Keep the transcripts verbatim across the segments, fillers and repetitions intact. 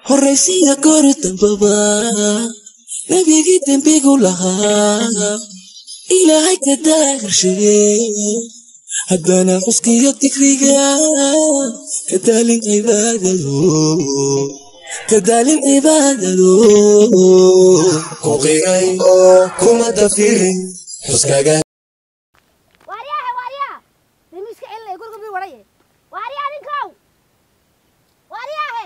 horreysiya goor dambaba nabigi dembigu lahaa ilaahay ka daagarshay haddana xuskiyo dikriga kadaalin cibaadado kadaalin cibaadado kuqigay oo kuma dafirin xuskaga wariyaha wariyaha demiska ilaa gurgu bi waraye wariyaha ninkow wariyaha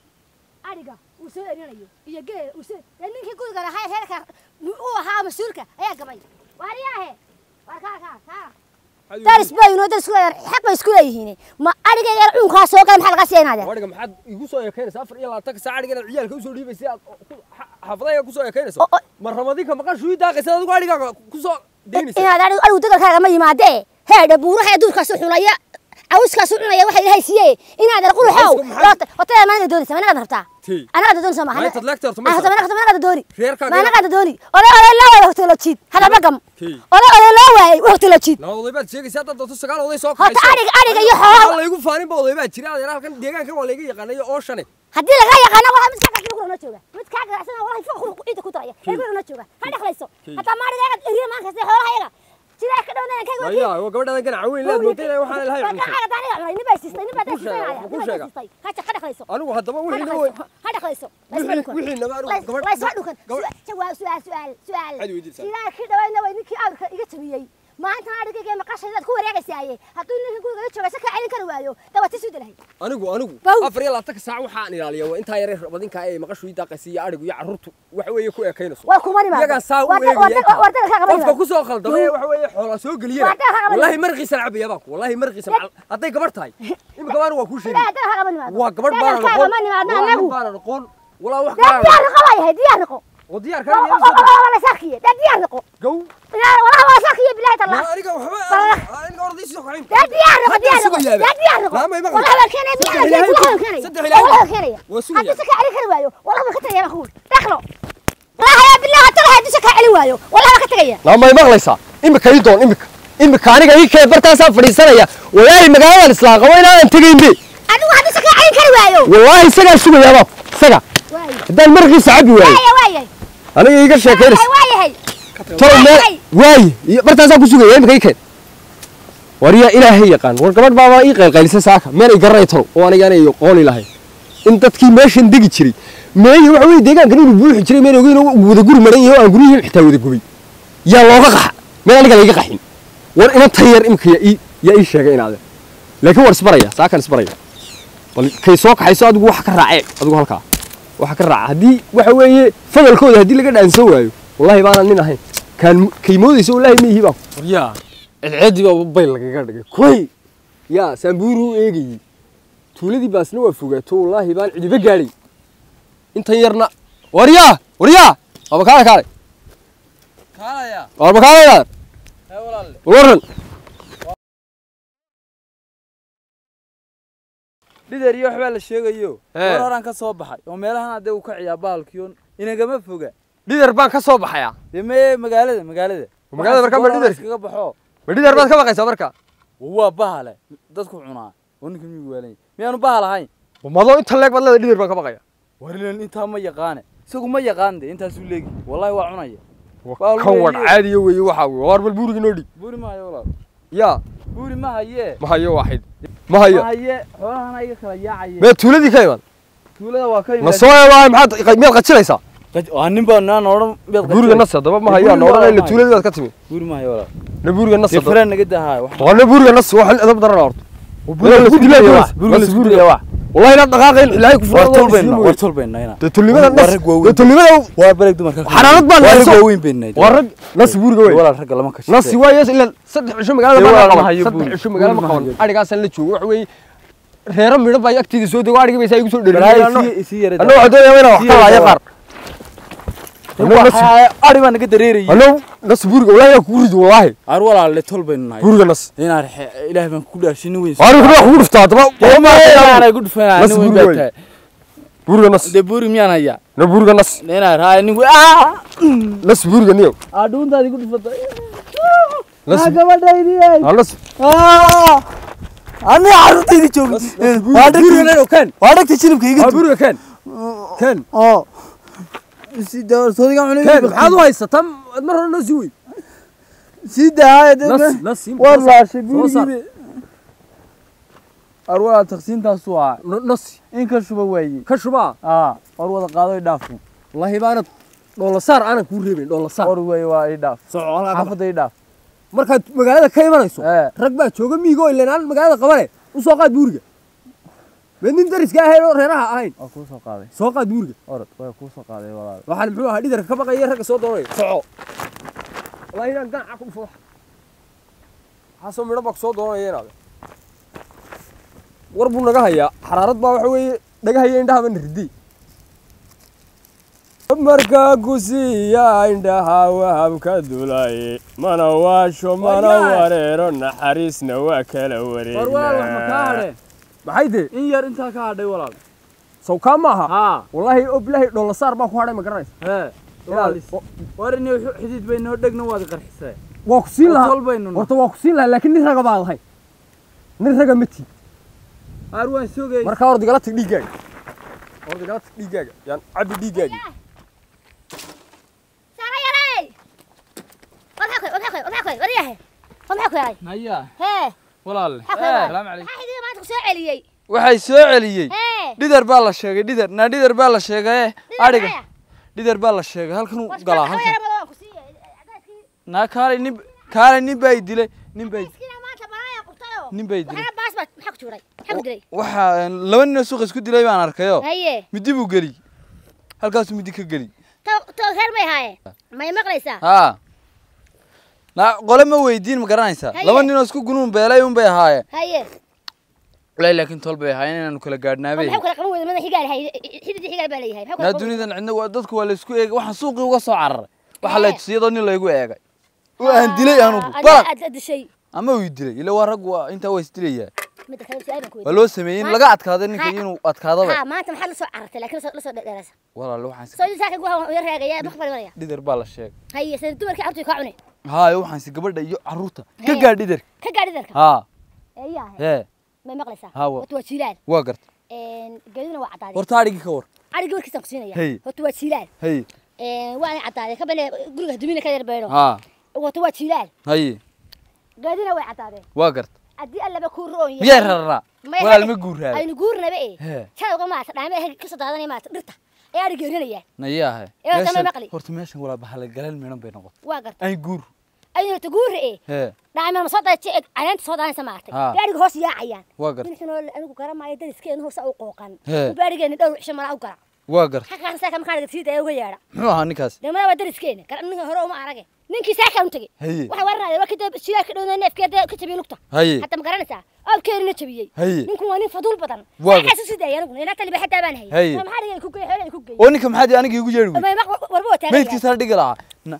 adiga uu soo erinayo iyo geel uu soo ninkii guriga lahaa heerka uu ahaa masuulka ayaa gabay wariyaha warka ka ka daris bayno daris xaq bay isku leeyihiin ma adiga yar cunka soo gal maxaa laga seenayaa wariga maxaad igu soo yeekeynaysaa afar iyo labaatan saac adiga ciyaalka u soo dhiibaysay xafadaya ku soo yeekeynayso ma ramadii ka maqan shuuy daaqaysa adigu adiga ku soo deynaysa inaad adigu adigu dadalkaaga ma yimaadee heedha buuraha duurkaas u xulaya awskaas u cunaya waxa ilaahay siiyay inaad qulu xaw wata ma naga doonaysa ma naga rabtaa ana qada doonaysa ma hada ma tadlagta horta ma hada ma naga ma naga dooni reerkaaga ma naga dooni ola ola la wada waqti la jiid hada bagam ola ola la waay waqti la jiid la waday baad sheegaysaa dad dadku sagaal waday soo hada ariga ariga iyo xoolo la igu faanin baa waday baad jira adeer halkan deegaanka waa la iga yaqaanayo oo shane hadii laga yaqaano waxa mid ka ka kuna jooga mid ka ganacsan wallahi faqru ciida ku daraya kuna jooga hada khlayso hada ma ariga ariga ma kaste xoolaha iyaga sida ka dhawna ka go'ay ayaa waa gabadha gan caawin leed moodayna waxaan ilahay cunay ka qada aniga cunay nibay sistay nibay sistay ha ta qada khlayso anigu hadaba wixii way hada khlayso wixii nabaru gabadha way soo dhukan jawaab su'aal su'aal su'aal sida ka dhawayna way ninkii awrka iga tabiyay maanta ariga ma qashayda ku wareegaysaaye haduu ninka guriga jooga saka celin kar waayo dawati soo dalahay anigu anigu afar iyo labaatan saac waxaan ilaaliyaa waa inta yar badinka ay maqashu daaqaysiya arigu iyo carruurtu wax weeye ku eekeynayso waa kuma nimaad iyaga saa u eegayay qofka ku soo khaldamay wax weeye xoolo soo galiyay wallahi marqiisan cabiya baa wallahi marqiisan haday gabar tahay imika waan waa ku sheegay waa gabar baan noqon baan noqon wala wax ka diyaar qabaay diyaar noqon وديار كان ولا ساكيه ده ديار نقو جو لا ولا ساكيه بالله الله لا اريق وحبا انا ارضي سوق عين ده ديار نقو ديار نقو ده ديار نقو لا ما يبغى والله كان ديار والله كان صدق بالله كان وسوق هذا سكع علي كروايو والله ما كتغيا يا اخوي دخلوا لا يا بالله ترى هذا سكع علي وايو والله ما كتغيا لا ما يمغليسا imika ii doon imika imika aniga ii kee bartaasa fadhiisanaya walaahi magaalada islaam qawayna aan tagaynbe adigu hada saka علي كروايو والله isaga sugayaba isaga hadaan marqiisa cabi waayo waayay aniga iga sheekeynay waayay tolo waay bartaasa ku sugayay imika ii kee wariya ilaahay yaqaan war gabadh baba ii qeylqeylisa saaka meel ay garay tolo oo aniga aanay qoon ilaahay in dadkii meeshan digi jiray meeyay wax weey deegaankan inuu buuxi jiray meel ogeyn oo wada guri maran yahay aan guriyeen xitaa wada gubay yaa looga qax meel aniga laga qaxin war ina tayar imika ya ii ya ii sheegay inaad laakiin war isbaraya saakan isbaraya wal kay soo kaxayso adigu wax ka raacay adigu halka wax ka raaca hadii waxa weeye fadalkooda hadii laga dhaansan waayo wallahi baana nin ahayn kan kaymoodayso wallahi ma yihiba wariya العادي بقى بايل لقى قاعد كوي يا سامبورو إيجي تولدي بس نوقف فوقته والله بان عدي بقالي أنت يرنا وريا وريا أبغى كاره كاره كاره يا أبغى كاره يا والله ورن ليدر يروح على الشيء يو وران كصوب حي وميلها هذا وكعيا بالكيون إنه جمع فوقه ليدر بان كصوب حيا دم مقالة مقالة مقالة بركان ليدر كبحو بديدر بس كم قيسا بركة هو بحاله دتكو عنا ونكم يقولين ميانو بحاله هاي وماذا أنت لك بدل بديدر بس كم قيا وريلن أنت ما يقانه سوق ما يقان ده أنت سولك والله وعناية كون عادي يوي وحاوي وارب البوري نودي بوري ما هي والله يا بوري ما هي ما هي واحد ما هي ما هي والله أنا يخلى يا عيال ما تولدي كيفان تولد واقعي ما سوى واحد محد ميل قتشل يسا أنا بنا نورم بوري النص هذا ما هي نورم اللي تولدي بس كتمي بوري ما هي والله نبوري النص فرن قد هاي وانا بوري النص واحد اذا بدر الارض بوري بوري بوري واحد والله لا دقائق لا يكفر ورتول بيننا ورتول بيننا هنا تتلمنا النص تتلمنا وبرك دمر حرارات بان ورق وين بيننا ورق نص بوري وين ولا رق لما كش نص وايس الا صدح عشو مقاله ما هي صدح عشو مقاله ما قون اريغاس la joogo wax weey reero midho bay agtiida soo dago ariga bay say igu soo dheereeyaan anoo waxa doonayna wax kala ay qaar أري ما نقدر يري. أنا نص بورج ولا يكورد والله. أروى على طول بيننا. بورج نص. هنا رح إله من كل شيء نوين. أنا كنا خورف تاعتما. ما أنا أقول فينا نوين بيته. بورج نص. ده بورج ميانا يا. نبورج نص. هنا راه نقول آه. نص بورج نيو. أدون ده يقول فتا. نص. هذا ما ده يدي. نص. آه. أنا عارف تيجي تشوف. بورج نيو كان. وارد تشيلهم كي. بورج كان. كان اه سيدا صديق عملي كان هذا هيسا تم مرة نسوي سيدا هاي نص نص والله شبيه أروى تقسيم تاسوعة نص إن كشوبة ويجي كشبا آه أروى قاضي يدافع والله بارد والله صار أنا كوريبين والله صار أروى واي يدافع صار حافظ يدافع markaad magaalada ka imanayso ee rag baa jooga miigo ilaa aan magaalada qabane u soo qaad buuriga meedin dariska ahayn oo reeraha ahayn oo ku soo qaaday soo qaad buuriga orod way ku soo qaaday walaal waxaan muxuu ahaa dhidarka ka baqay rag soo doonay soco wallahi inaan ganac ku foox xaso midho baa soo doonayeen war buu naga hayaa xaraarad baa waxa weeye naga hayay indhaha ban ridii marka gusiya indhaha wahabka dulay mana waasho mana wareero naxariisna waa kala wareeg war walaal wax ma ka hadhe maxay de in yar inta ka hadhay walaal soo ka maaha ha wallahi oblahi dhol saar baa ku hadhay ma garanaysa ee walaal war inay wuxuu xidid bay noo dhagna waad qarxisay waa ku siin lahaa tolbaynu horta waa ku siin lahaa laakiin nin raga baa lahay nin raga mati arwaan sugay marka hor digala tag dhigaaga hor digala tag dhigaaga yaan cabdi dhigaaga naya hee walaal salaam alaykum xidid maanta ku soo celiyay waxay soo celiyay dhidar baa la sheegay dhidar na dhidar baa la sheegay ariga dhidar baa la sheegay halkan uu galaa halkan na kaali nin kaali nin bay dilay nin bay nin bay dilay baas baad maxaa ku jiray maxaa ku dilay waxa laba nin suuq isku dilay baan arkayo haye midi buu gali halkaas midi ka gali to to heer may haaye may maqlaysaa ha na qole ma weydiin ma garanaysaa laba nin oo isku gunuun beelay un bay ahaayeen haye walaa laakiin tol bay ahaayeen inaan kala gaadhnaabay maxaa kala qaban weyday madax xigaal hay xidid xigaal baa leeyahay na dunidan cidna waa dadku waa la isku eegay waxaan suuqii uga soo cararay waxa la tusiyado nin laygu eegay oo aan dilay anugu baa aad dishay ama uu dilay ila waa rag waa inta way isdilayaan mid kale saaban ku waa loo sameeyay laga adkaado ninka inuu adkaado ha maanta maxaa la soo carartay laakiin la soo dheeraysa walaal waxaan soo disaaka guha yar reegaya ma qabanaya dhidar baa la sheegay haye san dumarkii carruurta ka cunay haa waxaan si gabadha iyo carruurta ka gaadh dhidar ka gaadh dhidarka haa eeyahay ee ma maqlaysaa haa waa jiilaan waa gartay een geedina waa cadaaday horta arigi ka war ariga warkiisa ku siinaya horta waa jiilaan hay een waa cadaaday ka bale guriga dumina ka yar beero haa horta waa jiilaan hay geedina waa cadaaday waa gartay adii alla ku roon yahay biya rara walaal ma guuraa aynu guurnaba ee shalay uga maata dhaamay ka soo daadanay maata dhirta ee ariga geerinaya nayaha ee tama maqli horta meeshan wala bahal galal meelan bay noqotay waa gartay ay guur aynu ta guur ee ee dhaamay ma soo daayay caleenta soo daadanaysa maartay ariga hoos yaacayaan waa gartay inuu anigu garamaayo dariskeen hoos u qooqan u baarigeena dhowr cisho mara u gara waa gartay xaqaan saaka ma kaadga siida uga yeedha muxuu ahaa ninkaas dhamada waa dariskeena garan ninka hore uma arage ninkii saaka u tagay waxa warnaa waa kadib shilaaka dhowna neefkeeda ka jabiyay lugta hatta ma garanaysaa abkeerina jabiyay ninku waa nin fadul badan waxa soo siday anigu ina tali baxada baan hay ma xariga ku geey xeelay ku geey oo ninka maxaa aniga igu yeedhay warbo taagay meedkiisa dhigi lahaa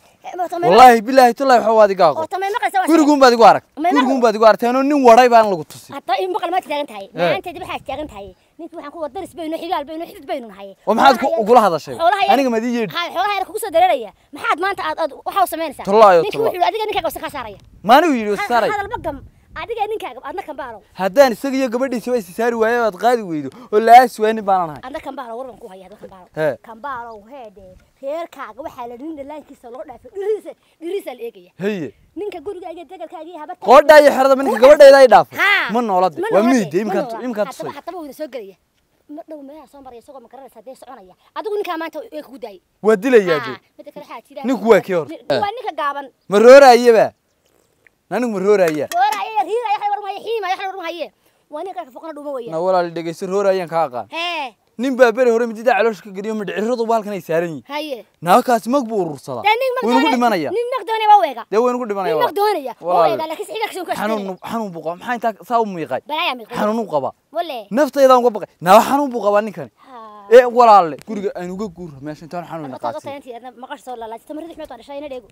wallahi billahi tallahi waxa waad iga aqoon gurigun baad igu arag gurigun baad igu aragtay inuu nin waray baan lagu tusay hatta in maqal ma taagan tahay maanta dib waxa taagan tahay ninka waxaan ku wada daris bayno xigaal bayno xidid bayno nahay oo maxaad ku ugu hadashay aniga ma diyeed ha xoolaha yar ku soo dareeraya maxaad maanta aad waxa u sameynaysaa ninka wuxuu adiga ninka ka saaraya maana uu yiri saaraya hadal bagam adiga ninkaaga adna kan baaro haddaan isaga iyo gabadhiisa way saari waayay aad qaadi weydo oo laas weyn baan ahay adna kan baaro warban ku haya adna kan baaro kan baaro heede reerkaaga waxa la dhin laankiisa loo dhaafay dhiriisa dhiriisa la eegaya haye ninka gurigaaga degalkaaga iyo habadka qoodha iyo xirada ninka gabadheeda ay dhaafay ma noolad waa miid imka imka tusay hatta uu soo galaya ma dhaw meeha soo maray isagoo ma garanaysa hadee soconaya adigu ninka maanta ee ku daay waa dilayaa mid kale xaajida ninku waa kii hor waa ninka gaaban ma roorayaba nanigu ma rooraya rooraya riira ay war ma yihiima ay war ma haye waa ninka ka foqna dhuma weeyaan na walaal dhageyso roorayaan ka aqaan ee nin baa bari hore midida caloosh ka gariyo midciradu baalkan ay saaran yihiin haye naakaas mag buu urursada way ugu dhimanaya nin mag doonaya waa weega de way ugu dhimanaya mag doonaya waa weega laakiin xiga kasoo ka xanuun xanuun buu qaba maxay inta saa u miiqay balaya miiqay xanuun qaba wale naftayda uga baqay na xanuun buu qaba ninkan ee walaal guriga aan uga guur meesha intaan xanuun naqaasay maqash soo lalaajay tamar rixmad aan dhashay ina dheego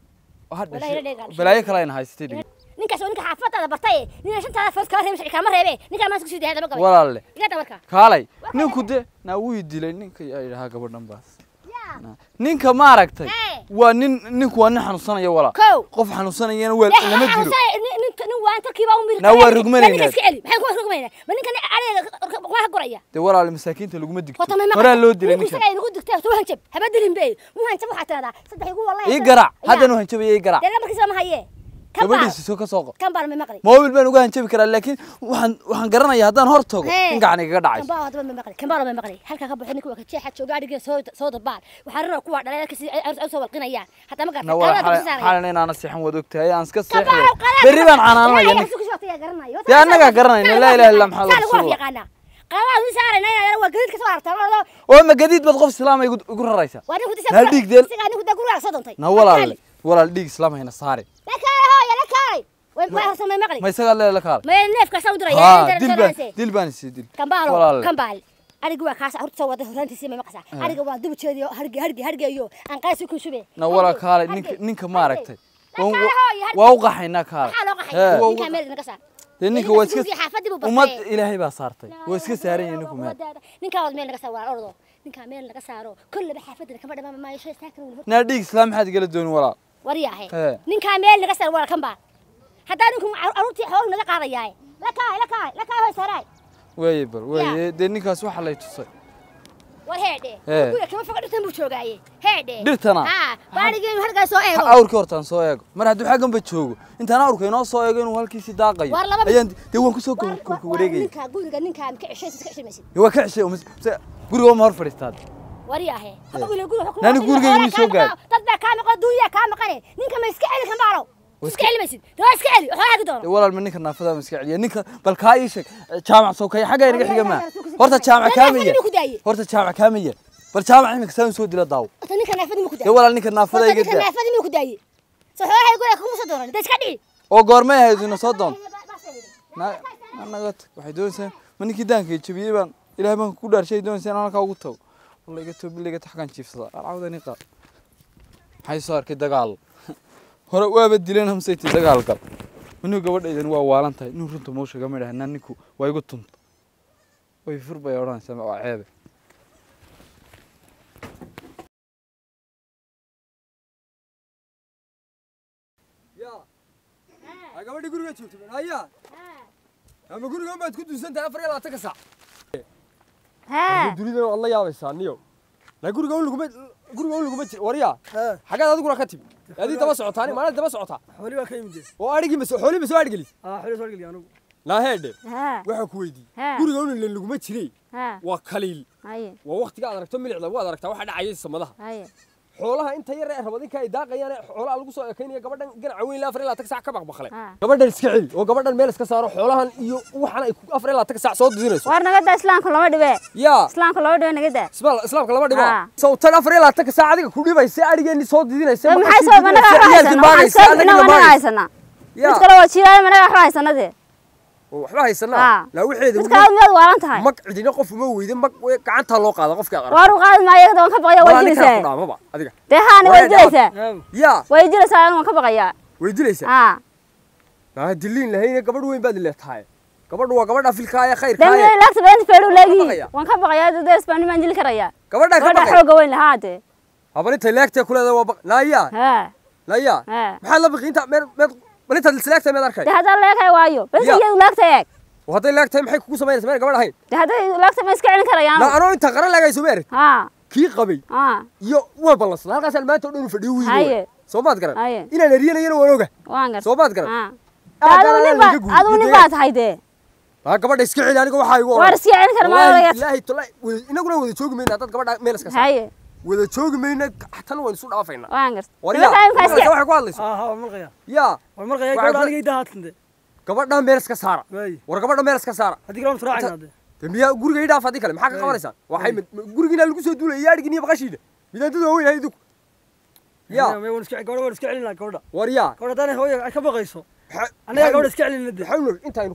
balaayo kale ayna haystay ninkaas ninka xaafadada bartay nin shantada fad ka reebay kama reebay ninka ma isku sii daayay daba walaal igada marka kaalay ninku de na wuu dilay ninka ay dhaha gabadhan baas ninka ma aragtay waa nin ninku waa nin xanuunsanaya walaal qof xanuunsanayana waa lama dilo ninka nin waa وأنت كيف أقوم بيرك نور رقمنا هنا اسكعلي محل كويس رقمنا من كان عليه قواها قرية ده ولا المساكين تلقوا مدك وطن ما ولا لو دي ممكن سكعلي نقول دكتور تو هنجب هبدلهم بيه مو هنجب حتى هذا صدق يقول والله إيه قرع هذا نو هنجب إيه قرع ده لما كسر ما هي كم gabadhiisa بار soo ka soo qor كم بار من مقلي moobil baan uga hanjabi karaa laakiin waxaan waxaan garanayaa haddaan hor tago in gacan igaga كم dhacayso بار هذا من مقلي كم بار من مقلي هل كان بحني كوا كشيء حد شو قاعد يجي صوت صوت البار وحرنا كوا على كسي أو سوى القنايان حتى ما قال nawar xalan inaan nasixan wad ogtahay aan iska كم seexday بار وقلنا berri baan canaanaya يا سوق شو يا قرنا يا dee annagaa garanayna laa ilaaha illa maxaa سال lagu واحد يا قنا قناة وسارنا يا لو قلت كسر ترى oo ma gadiid bad qof islaam igu igu raraysa وأنا كنت لا ديك ديل. سيجا أنا كنت أقول على صدمتي na walaal walaal dhiig islaam hayna saari لك هاي لك هاي وين ما يحصل ما مقلي ma isaga leela kaal ما النيف كسر دري ha يا dil baan dil baan isii dil كم بالو walaal كم بال أرجع وكاس أرد سوى ده هرانتي سيما مقصع أرجع وادب تشيديو هرجع هرجع هرجع يو أن قاس يكون شبه na walaal kaale ninka ninka ma aragtay Waa- waa- waa u qaxaynaa kaale حالو قحي Hee. ninka meel naga dee ninka waa iska xaafadii buu ummad bartay ilaahay baa saartay waa iska saaran yahay ninku meel ninka wad meel naga saaro ordo ninka meel naga saaro kullu xaafadina kama dhamaan ma yeeshay saakan wuu naa dhiig islaam maxaad igala dooni walaal wariyahay Hee. ninka meel naga saaro wala kan baa hadaa ninku aruurtii xoolo naga qaadayaay la kaay la kaay la kaay hoy saray waaye bal waaye dee ninkaas waxa lay tusay war heede Hee. kuya kama foga dhirtan buu joogaaye heede dhirtana ha baarigeenu halkaas soo eego awrkii hortaan soo eego mar hadduu xaggan ba joogo intaan awrka inoo soo eego inuu halkiisii daaqayo Waar laba- ayaan dee waan kusoo wareegaya ninka guriga ninka ka cishaysa ka cishaymaysid waa ka ceshay guriga ma hor fadhiistaad wariyahay hada guriga guriga xukuma Nani guriga inuu soo gaaro. dad baa kaa maqan duuya kaa maqane ninka ma iska celi kan baaro iska celi maysid dawaa iska celi waxaa hagi doono dee walaal ma ninka naafada ma iska celiya ninka bal kaa ii sheeg jaamac soo kaya xagga inaga xiga maa horta jaamac kaamaya horta jaamac kaamaya bal jaamac imika saan soo dila daaw Horta ninka naafadii ma ku dee daayay walaal ninka naafada iga ninka daa naafadii ma ku daayay soo xoolahay guriga kuma soo doonan dad iska dhici oo goormay ahayd ina soo doon naga waxay doonaysaa ma ninkii daanka jabiyey baan ilaahay baan ku dhaarshay doonaysaa inaan halkaa ugu tago walla iga toobi iga taxkan jiifsada alcawdani qaad maxay soo arkay dagaal hore waaba dileen hamsayti dagaal gal inuu gabadhaydan waa waalan tahay inuu runta moo sheega ma idhahnaa ninku waa igu tunta way fur bay odhanaysaa waa ceebe gabadhii guriga joogtay haya ama guriga baad ku duusan tahay afar iyo labaatan ka saac ha dunida waad la yaabaysaa niyo la guriga uu laguma guriga uu laguma jiro wariya xagaad adiguna ka timi adii daba socotaani maalin daba socotaa xooli baa ka yimid oo adhigi ma soo xooli ma soo adhigeli ah xooli soo geliya anigu la heedhe ha waxa ku weydii Ha. guriga uu laguma jiray ha waa kaliil haye waa waqtiga aad aragto milicda waad aragtaa waxa dhacayay samadaha haye xoolaha inta yar ee rabadinka ay daaqayaan xoolaha lagu soo ekeynaya gabadhan ganaca weyn la afar iyo labaatan saac ka baqbaqlay Ha. gabadhan iska celi oo gabadhan meel iska saaro xoolahan iyo waxan ay afar iyo labaatan saac soo dudinayso war naga daa islaamka lama dhibe yaa islaamka lama dhibe naga daa ismaal islaamka lama dhibo Ha. sawtan afar iyo labaatan saac adiga ku dhibaysa arigeeni soo didinaysa maxay soo managa raaysanaa managa raaysanaa mid kale waa jiraa managa raaysanade waxba haysanaa Ha. la wixeeda mid kale mid waalan tahay mag cidina qof uma weydo mag gacanta loo qaado qofka qaar war u qaad maayo iyada waan ka baqaya way dilaysaa dhaamaba adiga dee haani way dilaysaa yaa way dilaysaa waan ka baqaya way dilaysa ha la diliin lahayn gabadh weyn baad leetahay gabadhu waa gabadha filka ay khayr dee kaay mid laagta been feeru leegi baqaya. waan ka baqaya dee isbaani maan dili karaya gabadha ka gabadha baqay xooga weyn lahaade habalinta leegta kuleeda waa laaya ha laaya ha maxaa la biqinta meel meel balinta leegta meel arkay dee hadda leekay waayo bas Ya. iyadu laagta eeg waday leegta maxay kugu sameeyaysaa meel gabadh ahayn dee hadda laagta ma iska celin karayaan la anoo inta qaran laagay soo meeray ha kii qabay ha iyo waa ballansan halkaas maanta oo dhan u fadhiyo Haye. wiil soo maad garan Haye. inaan eriyanayna waan oga waan gar soo maad garan ha Ah, aduu galaan nin laga baa aduu nin guuriyay. baa tahay dee waa gabadha iska celi aniga waxa igu war iska celin kara ma Wallaahi, ogayaad ilaahay tolay inaguna wada joogi mayna dad gabadha meel iska saar haye wada joogi mayna tan waan isu dhaafayna waan gar wariya nimanka imka iska waxa ku hadlayso ah ha marqaya yaa war marqaya Waxay gabadha ku- aniga ida haatinde gabadha meel iska saara way war gabadha meel iska saara hadii kala faraacayna de dambiya guriga idhaaf hadii kale maxaa ka qabanaysaa waxay gurigiina lagu soo duulay yaadhigii iyo baqashiida midaadada weyn hay idinku yaa may wan iska gabadha wan iska celina gabadha wariya gabadha tani hooyo ay ka baqayso aniga gabadha iska celina de xawlur inta aynu